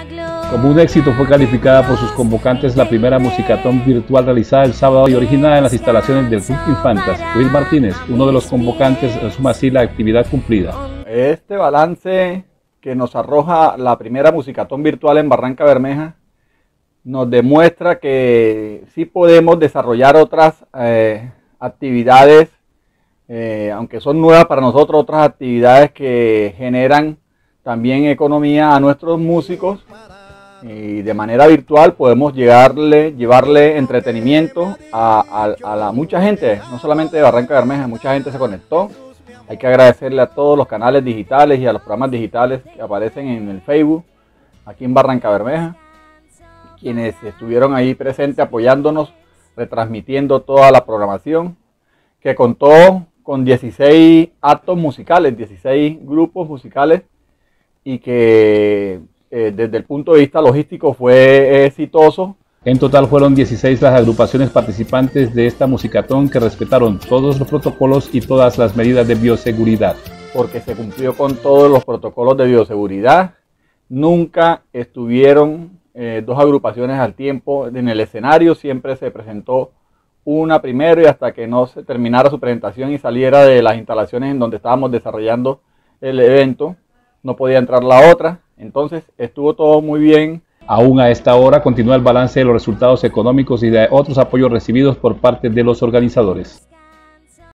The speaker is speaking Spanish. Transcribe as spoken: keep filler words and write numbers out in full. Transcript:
Como un éxito fue calificada por sus convocantes la primera musicatón virtual realizada el sábado y originada en las instalaciones del Club Infantas. Luis Martínez, uno de los convocantes, resume así la actividad cumplida. Este balance que nos arroja la primera musicatón virtual en Barranca Bermeja nos demuestra que sí podemos desarrollar otras eh, actividades, eh, aunque son nuevas para nosotros, otras actividades que generan también economía a nuestros músicos, y de manera virtual podemos llegarle, llevarle entretenimiento a, a, a la mucha gente, no solamente de Barranca Bermeja, mucha gente se conectó. Hay que agradecerle a todos los canales digitales y a los programas digitales que aparecen en el Facebook, aquí en Barranca Bermeja, quienes estuvieron ahí presentes apoyándonos, retransmitiendo toda la programación, que contó con dieciséis actos musicales, dieciséis grupos musicales, y que eh, desde el punto de vista logístico fue exitoso. En total fueron dieciséis las agrupaciones participantes de esta musicatón que respetaron todos los protocolos y todas las medidas de bioseguridad. Porque se cumplió con todos los protocolos de bioseguridad. Nunca estuvieron eh, dos agrupaciones al tiempo en el escenario, siempre se presentó una primero y hasta que no se terminara su presentación y saliera de las instalaciones en donde estábamos desarrollando el evento, no podía entrar la otra. Entonces estuvo todo muy bien. Aún a esta hora continúa el balance de los resultados económicos y de otros apoyos recibidos por parte de los organizadores.